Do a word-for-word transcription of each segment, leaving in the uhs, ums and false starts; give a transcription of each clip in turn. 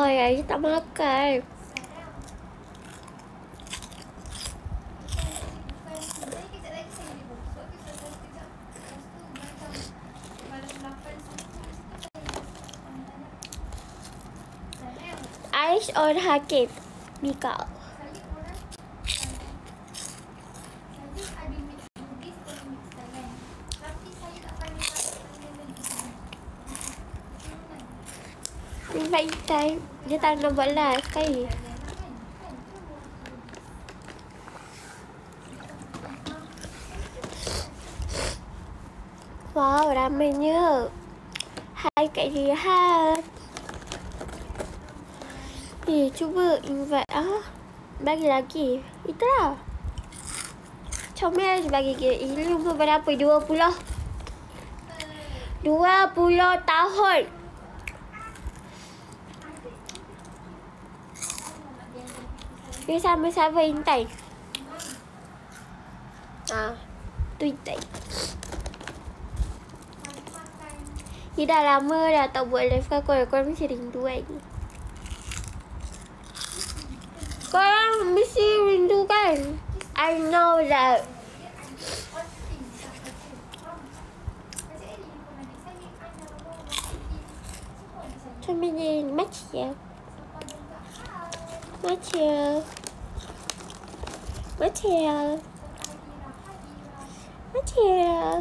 Oi, Ayu tak makan. Aish or Hakim? Mika. Invite time. Dia tak nak buat live sekali. Wow, ramainya. Hai Kak Jihan. Eh, cuba invite ah. Bagi lagi. Itulah. Comel je bagi dia. Ini umur berapa? dua puluh. dua puluh tahun. Dia sama-sama Intai. Ah, tu Intai. Dia dah lama dah tak buat live kan. Korang mesti rindu kan. Korang mesti rindu kan. I know that. Macam ni macam ya. Macam. Macam. Macam.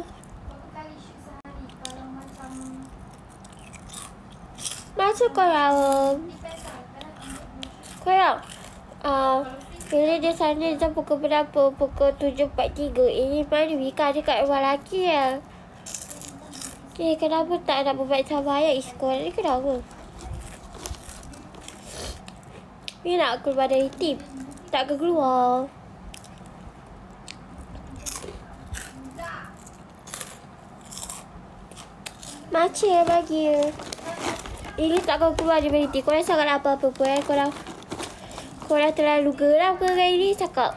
Macam korang. Korang. Uh, bila dia sana jam pukul berapa? Pukul tujuh empat puluh tiga. Ini mana Wika dia kat rumah lelaki ya. Eh, kenapa tak nak membaca bayar sekolah ni? Kenapa? Ni nak keluar dari tim. Tak ke keluar. Macam bagi. Ini tak kau keluar dari tim. Korang sangat apa-apa pun. Eh? Korang, korang terlalu geram ke hari ni cakap.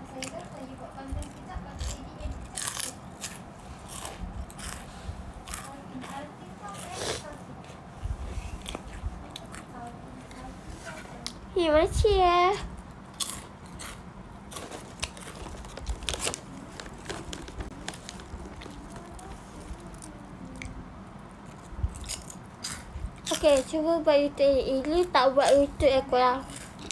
Eh, macam ya. Okay, cuba buat YouTube. Ini tak buat YouTube eh korang.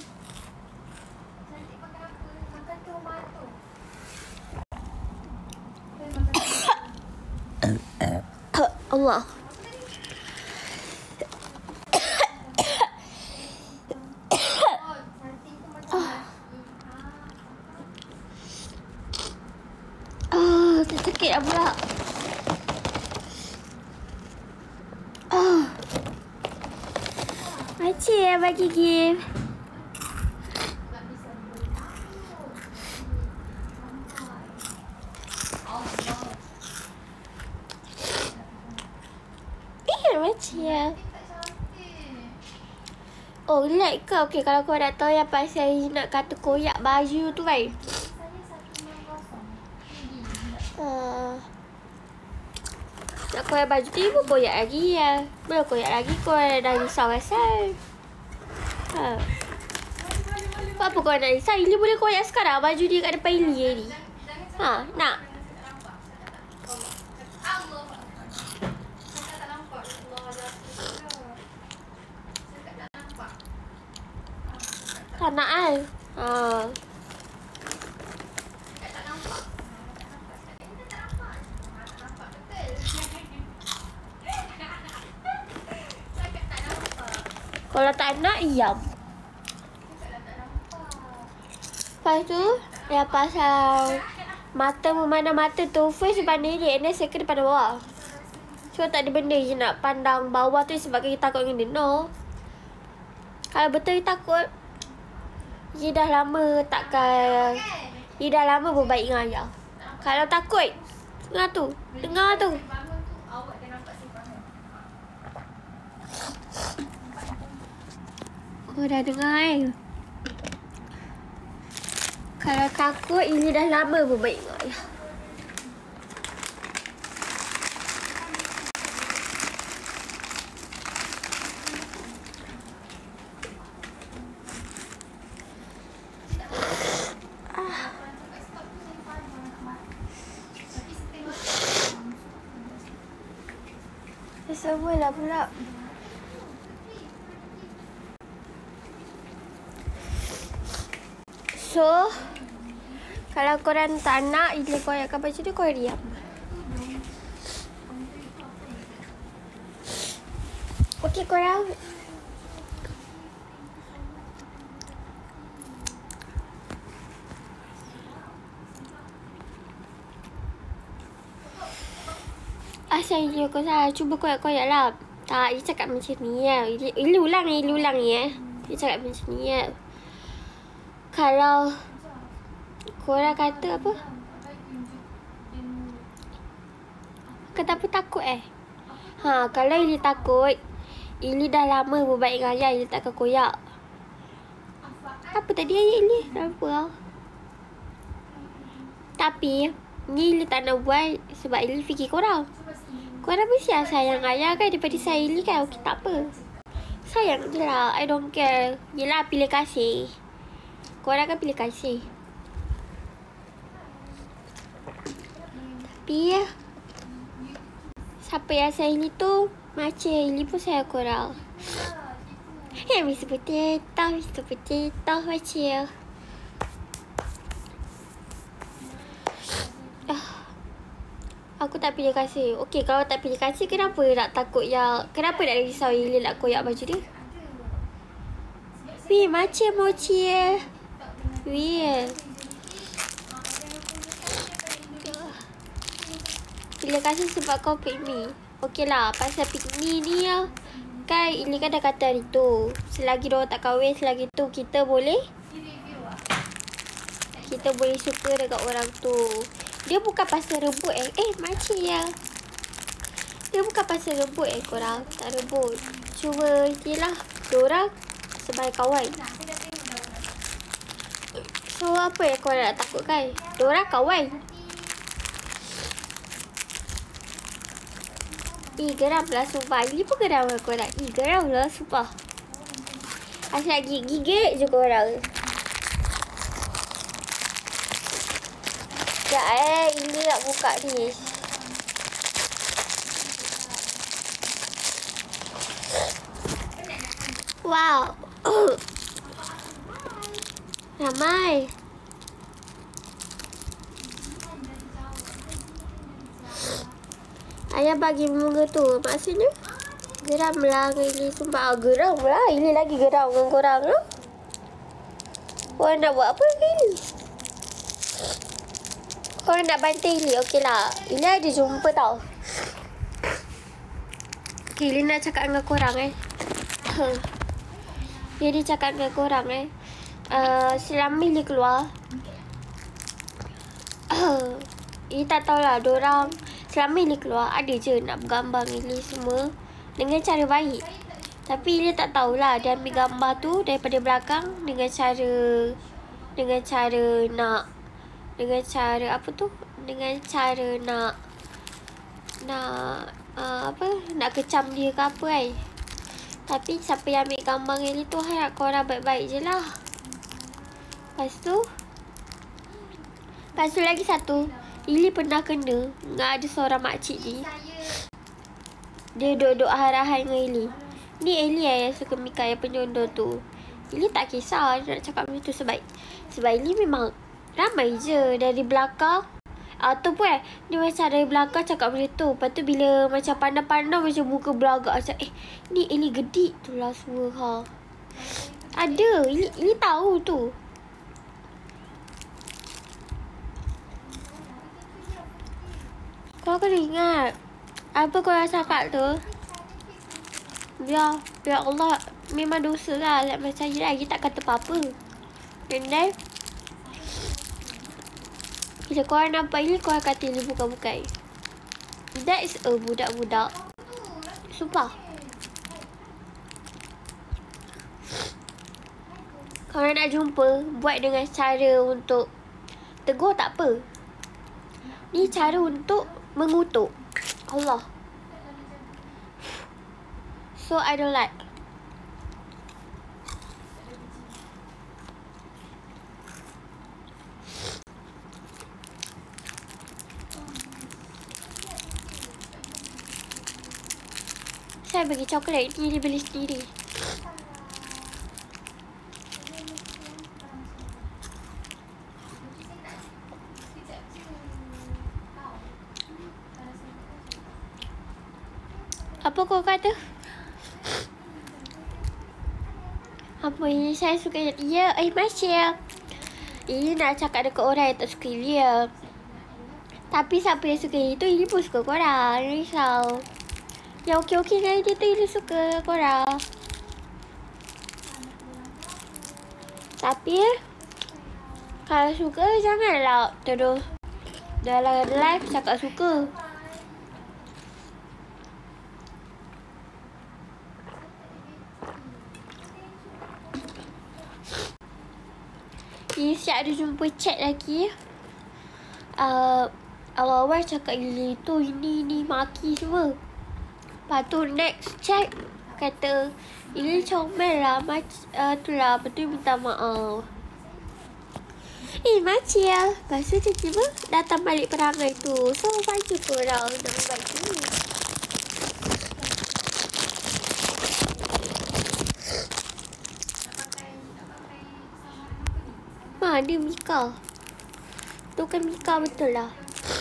Allah. Ah, sakit dah pula. Ah. Macam ya bagi gift. Eh, macam ya. Oh, like ke? Okay, kalau kau nak tahu yang pasal nak kata koyak baju tu kan. Uh, nak koyak baju tu, ibu koyak lagi ya. Belum koyak lagi, kau dah risau asal. Ha. Apa kau nak risau? Ili boleh koyak sekarang baju dia kat depan Ili ni. Ha, nak? Tak nak kan? Ha. Kalau tak nak, diam. Lepas tu, yang pasal mata memandang mata tu, first pandang dia, and then second pandang bawah. So, tak ada benda je nak pandang bawah tu sebab kita takut dengan dia. No. Kalau betul dia takut, dia dah lama takkan, dia dah lama berbaik dengan ayah. Kalau takut, dengar tu, dengar tu. Kau dah dengar kan? Kalau takut, ini dah lama berbaik dengan ayah. lama lah pula. So, kalau korang tak nak Ili koyakkan baju tu, korang diam. Okey korang. Asal Ili kau salah. Cuba koyak-koyak lah. Tak, Ili cakap macam ni ya. Ili, Ili ulang ni, Ili ulang ni ya. Ili cakap macam ni ya. Kalau korang kata apa? Kata apa takut eh? Ha, kalau Ili takut, Ili dah lama berbaik dengan ayah, Ili takkan koyak. Apa tadi ayah Ili? Apa lah? Tapi, ni Ili tak nak buat sebab Ili fikir korang. Korang mesti lah sayang ayah kan daripada saya Ili kan. Okey, tak apa. Sayang je lah. I don't care. Yelah, pilih kasih. Korang kan pilih kasih. Tapi, siapa yang sayang Ili tu, macam Ili pun sayang korang. Eh, Mister Potato, Mister Potato, macam aku tak pilih kasih. Okey, kalau tak pilih kasih, kenapa nak takut yang... Kenapa nak risau Ili nak koyak baju dia? Weh, macam mochi eh. Weh. Pilih kasih sebab kau pick me. Okey lah, pasal pick me ni lah. Kan, Ili kan dah kata hari tu. Selagi diorang tak kahwin, selagi tu kita boleh... Kita boleh suka dekat orang tu. Dia bukan pasal rebut eh. Eh, macam ya. Dia bukan pasal rebut eh korang. Tak rebut. Cuma, yelah. Diorang sebagai kawan. So, apa yang korang nak takutkan? Diorang kawan. Ih, geram lah sumpah. Ini pun geram lah korang. Ih, geram lah sumpah. Asyik gigit je korang. Sekejap eh, Ili nak buka ni. Wow. Ramai. Ayah bagi bunga tu. Maksudnya, geram lah dengan Ili. Sumpah, geram lah. Ili lagi geram dengan korang lah. Korang nak buat apa dengan Ili? Korang nak bantai Ili, okey lah. Ili ada jumpa tau. Okay, Ili nak cakap dengan korang eh. Dia dia cakap dengan korang eh. Uh, selama Ili keluar. Ili tak tahulah, dorang selama Ili keluar, ada je nak bergambar dengan Ili semua. Dengan cara baik. Tapi Ili tak tahulah, dia ambil gambar tu daripada belakang. Dengan cara, dengan cara nak, dengan cara apa tu? Dengan cara nak nak uh, apa? Nak kecam dia ke apa kan? Tapi siapa yang ambil gambar dengan Ili tu, harap korang baik-baik je lah. Lepas tu, lepas tu lagi satu, Ili pernah kena dengan ada seorang makcik ni. Dia duduk-duduk harahan dengan Ili. Ni Ili yang suka Mika yang penyondor tu. Ili tak kisah nak cakap macam tu sebab sebab Ili memang ramai je dari belakang. Ataupun eh, dia macam dari belakang cakap macam tu. Lepas tu bila macam pandang-pandang macam muka belagak. Macam eh, ni Ili gedik tu lah semua ha. Ada, Ili, Ili tahu tu. Kau kena ingat. Apa kau rasa cakap tu? Biar, biar Allah memang dosa lah. Like macam Ili lagi tak kata apa-apa. And then, bila korang nampak Ili, korang kata Ili bukan-bukan. That is a budak-budak. Sumpah. Korang nak jumpa, buat dengan cara untuk tegur tak apa. Ni cara untuk mengutuk. Allah. So, I don't like. saya bagi coklat ni, dia beli sendiri. Apa kau kata? Apa ini saya suka dia? Eh, Masya. Ini nak cakap dekat orang yang tak suka dia. Tapi siapa yang suka itu, ini pun suka korang. Jangan risau. Yang okey-okey dengan dia tu, ini suka korang. Tapi, kalau suka, janganlah terus dalam live cakap suka. Ni siap ada jumpa chat lagi. Uh, awal-awal cakap gila tu, ini, ni, maki semua. Lepas tu next chat, kata, ini comel lah, mac, uh, tu lah, betul minta maaf. Eh, makcik lah. Lepas tu tiba-tiba datang balik perangai tu. So, baju korang nak baju. Ma, dia Mika. Tu kan Mika betul lah.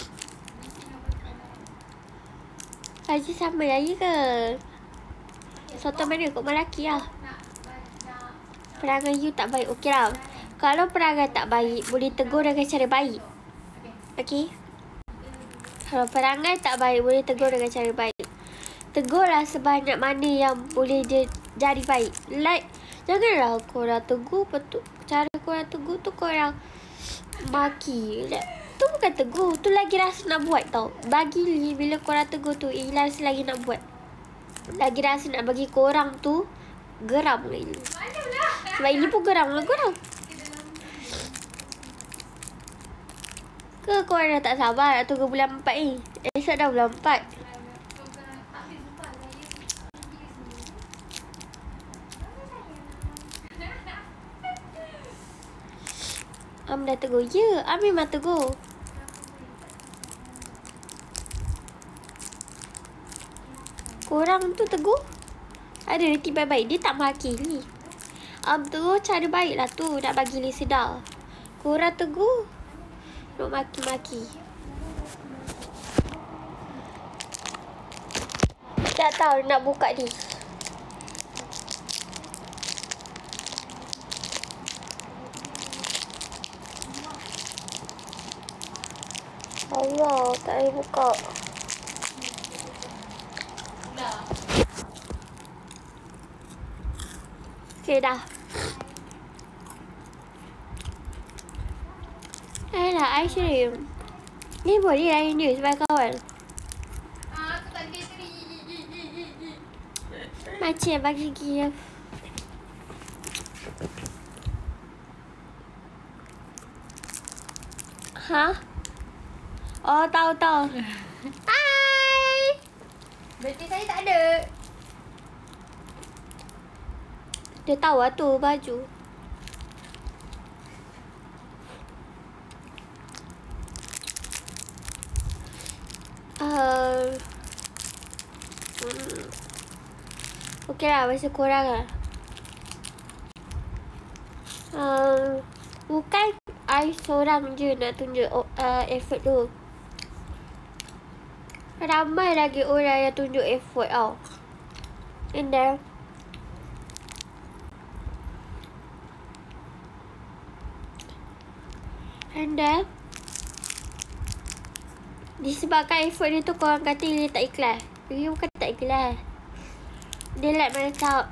Baju sama lagi ke? Soto mana kot melaki lah. Perangai you tak baik. Okey lah. Kalau perangai tak baik, boleh tegur dengan cara baik. Okey? Kalau perangai tak baik, boleh tegur dengan cara baik. Tegurlah sebanyak mana yang boleh dia jadi baik. Like, janganlah korang tegur. Betul. Cara korang tegur tu korang maki. Like, tu bukan tegur. Tu lagi rasa nak buat tau. Bagi Li, bila korang tegur tu, eh, rasa lagi nak buat. Lagi rasa nak bagi korang tu geram lagi. Sebab ini pun geram lah korang. Ke korang dah tak sabar nak tunggu bulan empat ni? Esok dah bulan empat. Am dah tegur. Ya, Am memang tegur. Korang tu tegur. Ada reti baik-baik. Dia tak maki ni. Am tegur cara baik lah tu. Nak bagi Li sedar. Korang tegur. Nak maki-maki. Tak tahu nak buka ni. Allah, tak boleh buka. Okay, dah. Eh lah, ice cream. Ni boleh lain dia sebagai kawan. Macam bagi gift. Ha? Oh, tahu tahu. Hai. Berarti saya tak ada. Dia tahu lah tu baju. Uh, hmm. Okey lah, masa korang lah. Uh, bukan I seorang je nak tunjuk uh, effort tu. Ramai lagi orang yang tunjuk effort tau. And then And then disebabkan effort dia tu, korang kata dia tak ikhlas. Dia bukan tak ikhlas. Dia like macam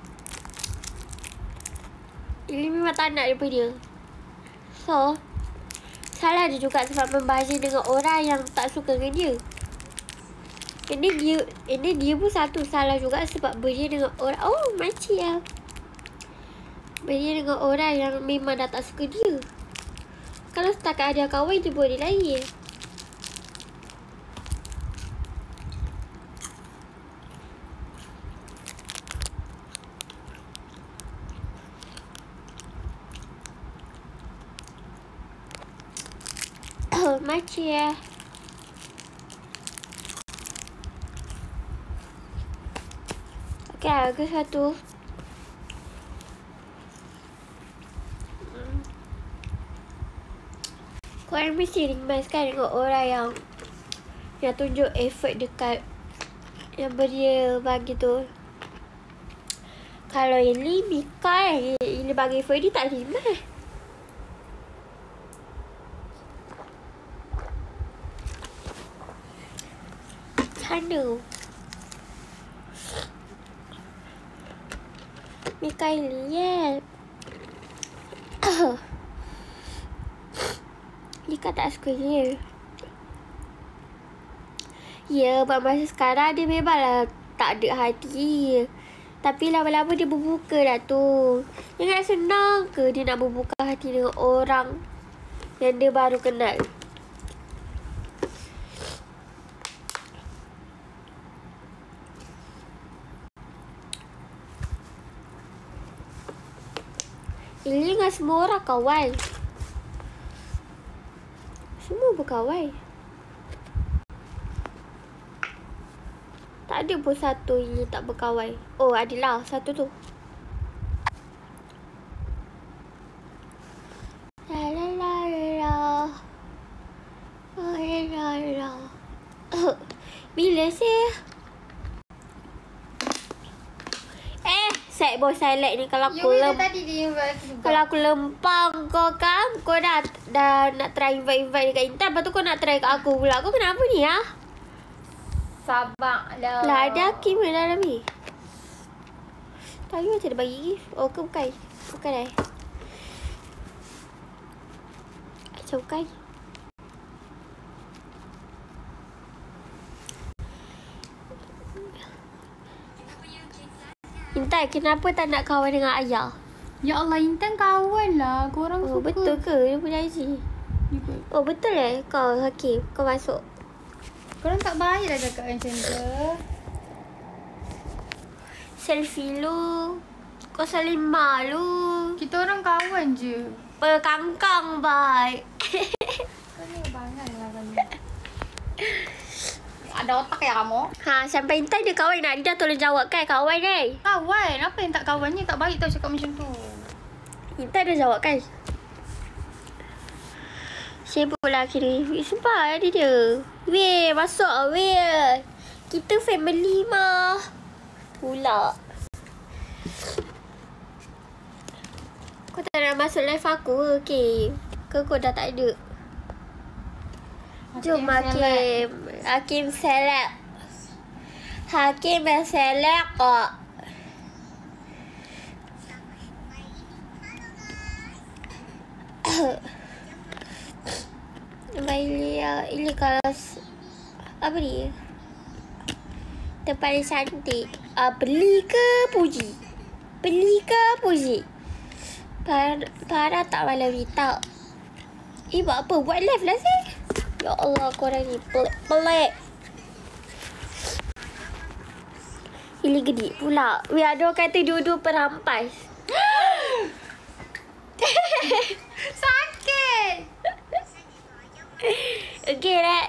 dia memang tak nak daripada dia. So salah dia juga sebab membazir dengan orang yang tak suka dengan dia. Ini dia Ini dia pun satu salah juga sebab berzina dengan orang. Oh, makcik lah. Berzina dengan orang yang memang dah tak suka dia. Kalau setakat ada kawan, dia boleh lain. Oh, makcik lah. Kan ke satu. Korang mesti rimas kan tengok orang yang yang tunjuk effort dekat yang dia bagi tu. Kalau Ili Mika Ili bagi effort dia tak rimas. Sana Mika Ili yeah. Mika tak suka dia. Ya, buat masa sekarang dia memanglah tak ada hati. Tapi lama-lama dia berbuka dah tu. Dia nak senang ke dia nak berbuka hati dengan orang yang dia baru kenal? Ili dengan semua orang kawan. Semua berkawan. Tak ada pun satu Ili tak berkawan. Oh, adalah satu tu. La la la la. La la la. Bila sih? Eh, set boy salad ni kalau aku You lem tadi dia invite aku juga. kalau aku lempang kau kan, kau dah dah nak try invite-invite dekat Intan, lepas tu kau nak try kat aku pula. Kau kenapa ni ah? Sabarlah. Lah ada Hakim ke dalam ni? Tahu macam dia bagi gift. Oh ke bukan? Bukan eh. Macam bukan. Intan, kenapa tak nak kawan dengan ayah? Ya Allah, Intan kawan lah. Korang Oh, suka. betul ke? Dia punya I G. Oh, betul eh? Kau Hakim, kau masuk. Korang tak baik lah cakap macam tu. Selfie lu. Kau saling malu. Kita orang kawan je. Pekangkang baik. Kau ni bangan lah kau ni. Ada otak ya kamu? Ha, sampai Intan dia kawan nak dia tolong jawab kan kawan kan? Kawan? Apa yang tak kawannya? Tak baik tau cakap macam tu. Intan dah jawab kan? Sibuk lah kira. Sebab ada dia. Weh, masuk lah weh. Kita family mah. Pula. Kau tak nak masuk live aku ke? Okay. Ke kau dah tak ada? Jom Hakim. Hakim select. Hakim yang select kok. Baili ya, ini kalau apa ni? Tempat yang cantik. Ah, beli ke puji? Beli ke puji? Par Parah tak malam ni tak. Eh, buat apa? Buat live lah sih. Ya Allah, korang ni pelik-pelik. Ili gede pula. Weh, ada orang kata dua-dua perampas. Sakit. Okay, right?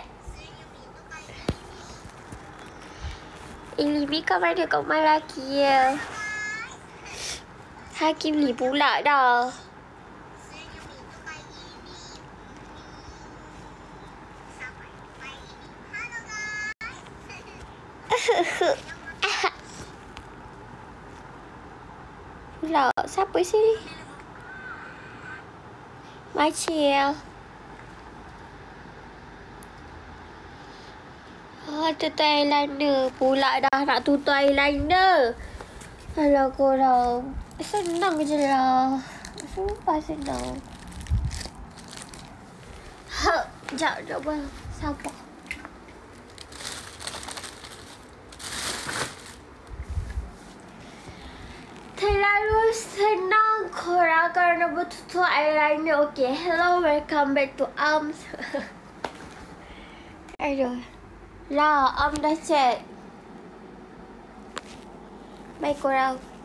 Ili Mika mana kau lelaki ya? Hakim ni pula dah. Pula, siapa sini? Macil. Ah, tutup eyeliner. Pula dah nak tutup eyeliner. Alah korang. Senang je lah. Sumpah senang. Ha, sekejap, sekejap bang. Sabar. Terlalu senang korang kerana bertutup eyeliner. Okay, hello, welcome back to Arms. Aduh. Lah, Am dah chat. Baik korang.